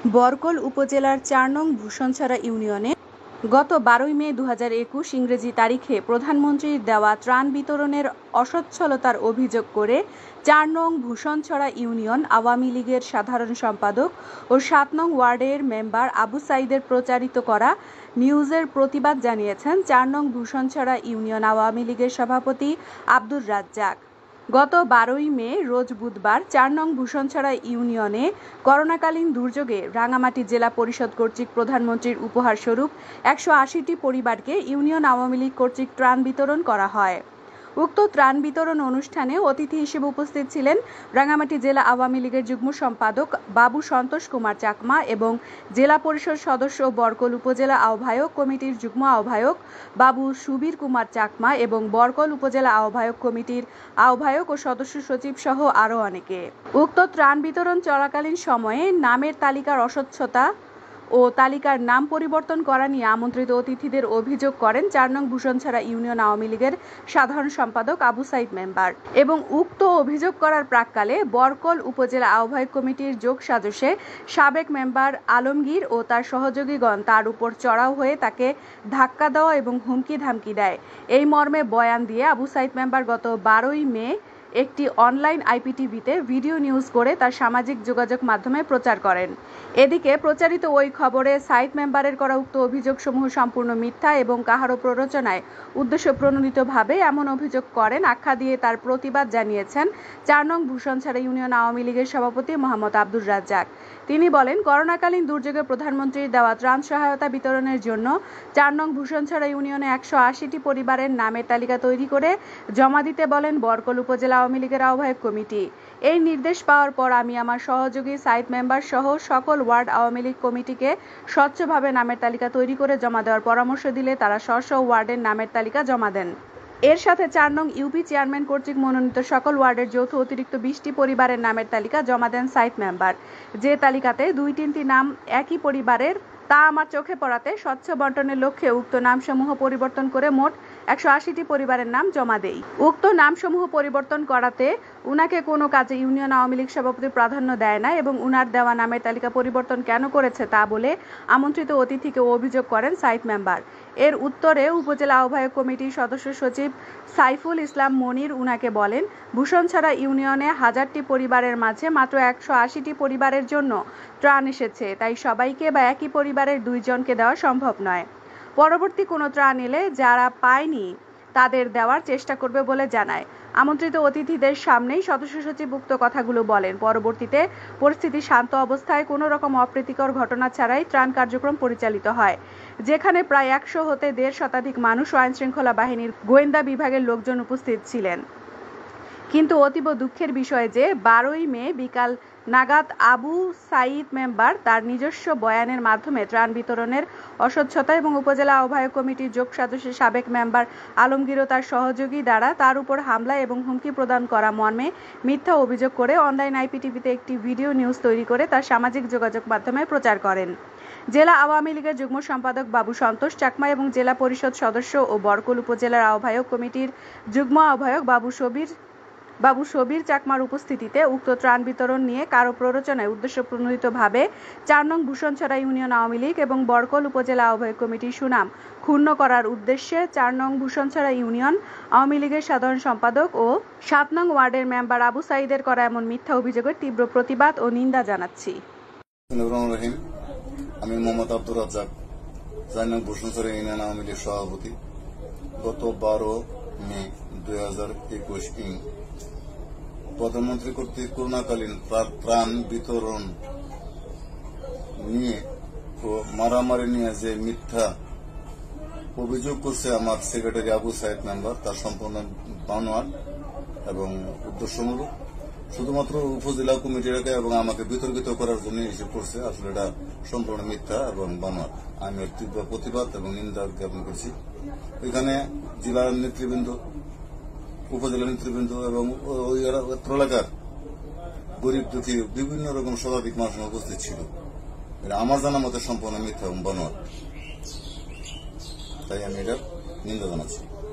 বরকল উপজেলার ৪ নং ষনছড় ইউনিয়নে গত ১২ মে ২০২১ ইংরেজি তারিখে প্রধানমন্ত্রীর দেওয়া ত্রাণ বিতরণের অসচ্ছলতার অভিযোগ করে ৪ নং ষনছড় ইউনিয়ন আওয়ামী লীগের সাধারণ সম্পাদক ও ৭ নং ওয়ার্ডের মেম্বার আবু সাঈদের প্রচারিত করা নিউজের প্রতিবাদ জানিয়েছেন ৪ নং ষনছড় ইউনিয়ন আওয়ামী লীগের সভাপতি আব্দুর রাজ্জাক। গত ১২ মে রোজ বুধবার ৪ নং ষনছড় ইউনিয়নে করোনাকালীন দুর্যোগে রাঙামাটি জেলা পরিষদ কর্তৃক প্রধানমন্ত্রীর উপহারস্বরূপ ১৮০টি পরিবারকে ইউনিয়ন আওয়ামী লীগ কর্তৃক ত্রাণ বিতরণ করা হয়। উক্ত ত্রাণ বিতরণ অনুষ্ঠানে অতিথি হিসেবে উপস্থিত ছিলেন রাঙামাটি জেলা আওয়ামী লীগের যুগ্ম সম্পাদক বাবু সন্তোষ কুমার চাকমা এবং জেলা পরিষদ সদস্য ও বরকল উপজেলা আহ্বায়ক কমিটির যুগ্ম আহ্বায়ক বাবু সুবীর কুমার চাকমা এবং বরকল উপজেলা আহ্বায়ক কমিটির আহ্বায়ক ও সদস্য সচিব সহ আরও অনেকে। উক্ত ত্রাণ বিতরণ চলাকালীন সময়ে নামের তালিকার অস্বচ্ছতা ও তালিকার নাম পরিবর্তন করা নিয়ে আমন্ত্রিত অতিথিদের অভিযোগ করেন ৪ নং ষনছড় ইউনিয়ন আওয়ামী লীগের সাধারণ সম্পাদক আবু সাঈদ মেম্বার এবং উক্ত অভিযোগ করার প্রাক্কালে বরকল উপজেলা আহ্বায়ক কমিটির যোগ সাজশে সাবেক মেম্বার আলমগীর ও তার সহযোগীগণ তার উপর চড়াও হয়ে তাকে ধাক্কা দেওয়া এবং হুমকি ধামকি দেয়। এই মর্মে বয়ান দিয়ে আবু সাঈদ মেম্বার গত ১২ মে একটি অনলাইন আইপিটিভিতে ভিডিও নিউজ করে তার সামাজিক যোগাযোগ মাধ্যমে প্রচার করেন। এদিকে প্রচারিত ওই খবরে সাঈদ মেম্বারের করা উক্ত অভিযোগসমূহ সম্পূর্ণ মিথ্যা এবং কাহারও প্ররোচনায় উদ্দেশ্য প্রণোদিতভাবে এমন অভিযোগ করেন আখ্যা দিয়ে তার প্রতিবাদ জানিয়েছেন ৪ নং ষনছড় ইউনিয়ন আওয়ামী লীগের সভাপতি মোহাম্মদ আব্দুর রাজ্জাক। তিনি বলেন, করোনাকালীন দুর্যোগে প্রধানমন্ত্রীর দেওয়া ত্রাণ সহায়তা বিতরণের জন্য ৪ নং ষনছড় ইউনিয়নে ১৮০টি পরিবারের নামের তালিকা তৈরি করে জমা দিতে বলেন বরকল উপজেলা আওয়ামী লীগের আহ্বায়ক কমিটি। এই নির্দেশ পাওয়ার পর আমি আমার সহযোগী সাঈদ মেম্বার সহ সকল ওয়ার্ড আওয়ামী লীগ কমিটিকে স্বচ্ছভাবে নামের তালিকা তৈরি করে জমা দেওয়ার পরামর্শ দিলে তারা স্ব ওয়ার্ডের নামের তালিকা জমা দেন। এর সাথে ৪ নং ইউপি চেয়ারম্যান কর্তৃক মনোনীত সকল ওয়ার্ডের যৌথ অতিরিক্ত ২০টি পরিবারের নামের তালিকা জমা দেন সাঈদ মেম্বার। যে তালিকাতে ২-৩টি নাম একই পরিবারের তা আমার চোখে পড়াতে স্বচ্ছ বন্টনের লক্ষ্যে উক্ত নামসমূহ পরিবর্তন করে মোট ১৮০টি পরিবারের নাম জমা দেই। উক্ত নামসমূহ পরিবর্তন করাতে উনাকে কোনো কাজে ইউনিয়ন আওয়ামী লীগ সভাপতি প্রাধান্য দেয় না এবং উনার দেওয়া নামের তালিকা পরিবর্তন কেন করেছে তা বলে আমন্ত্রিত অতিথিকে অভিযোগ করেন সাঈদ মেম্বার। এর উত্তরে উপজেলা আহ্বায়ক কমিটির সদস্য সচিব সাইফুল ইসলাম মনির উনাকে বলেন, ষনছড় ইউনিয়নে ১০০০টি পরিবারের মাঝে মাত্র ১৮০টি পরিবারের জন্য ত্রাণ এসেছে, তাই সবাইকে বা একই পরিবারের ২ জনকে দেওয়া সম্ভব নয়। পরবর্তী কোনো ত্রাণ এলে যারা পায়নি তাদের দেওয়ার চেষ্টা করবে বলে জানায়। আমন্ত্রিত অতিথিদের সামনেই সদস্য সচিব উক্ত কথাগুলো বলেন। পরবর্তীতে পরিস্থিতি শান্ত অবস্থায় কোনো রকম অপ্রীতিকর ঘটনা ছাড়াই ত্রাণ কার্যক্রম পরিচালিত হয়, যেখানে প্রায় ১০০ হতে ১৫০ শতাধিক মানুষ ও আইনশৃঙ্খলা বাহিনীর গোয়েন্দা বিভাগের লোকজন উপস্থিত ছিলেন। কিন্তু অতীব দুঃখের বিষয় যে ১২ মে বিকাল নাগাদ আবু সাঈদ মেম্বার তার নিজস্ব বয়ানের মাধ্যমে ত্রাণ বিতরণের অস্বচ্ছতা এবং উপজেলা আহ্বায়ক কমিটির যোগ সদস্য সাবেক মেম্বার আলমগীর ও তার সহযোগী দ্বারা তার উপর হামলা এবং হুমকি প্রদান করা মর্মে মিথ্যা অভিযোগ করে অনলাইন আইপিটিভিতে একটি ভিডিও নিউজ তৈরি করে তার সামাজিক যোগাযোগ মাধ্যমে প্রচার করেন। জেলা আওয়ামী লীগের যুগ্ম সম্পাদক বাবু সন্তোষ চাকমা এবং জেলা পরিষদ সদস্য ও বরকল উপজেলার আহ্বায়ক কমিটির যুগ্ম আহ্বায়ক বাবু সুবীর চাকমার উপস্থিতিতে উক্ত ত্রাণ বিতরণ নিয়ে কারো প্ররোচনায় উদ্দেশ্য প্রণোদিতভাবে ৪ নং ষনছড় ইউনিয়ন আওয়ামী লীগ এবং বরকল উপজেলা আহ্বায়ক কমিটির সুনাম ক্ষুণ্ণ করার উদ্দেশ্যে ৪ নং ষনছড় ইউনিয়ন আওয়ামী লীগের সাধারণ সম্পাদক ও ৭ নং ওয়ার্ডের মেম্বার আবু সাঈদের করা এমন মিথ্যা অভিযোগের তীব্র প্রতিবাদ ও নিন্দা জানাচ্ছি। আমি মোহাম্মদ আব্দুর রাজ্জাক, ৪ নং ষনছড় ইউনিয়ন আওয়ামী লীগ সভাপতি। গত ১২ মে ২০২১ প্রধানমন্ত্রী কর্তৃক করোনাকালীন ত্রাণ বিতরণ নিয়ে ও মারামারি নিয়ে যে মিথ্যা অভিযোগ করছে আমার সেক্রেটারি আবু সাঈদ মেম্বার, তার সম্পূর্ণ বানোয়াট এবং উদ্দেশ্যমূলক। শুধুমাত্র উপজেলা কমিটিকে এবং আমাকে বিতর্কিত করার জন্য এসে করছে। আসলে এটা সম্পূর্ণ মিথ্যা এবং বানোয়াট। আমি এর তীব্র প্রতিবাদ এবং নিন্দা জ্ঞাপন করছি। এখানে জেলার নেতৃবৃন্দ, উপজেলা নেতৃবৃন্দ এবং ওই এলাকার গরিব দুঃখী বিভিন্ন রকম শতাধিক মানুষ উপস্থিত ছিল। এটা আমার জানা মতে সম্পূর্ণ মিথ্যা এবং বানোয়াট, তাই আমি এটার নিন্দা জানাচ্ছি।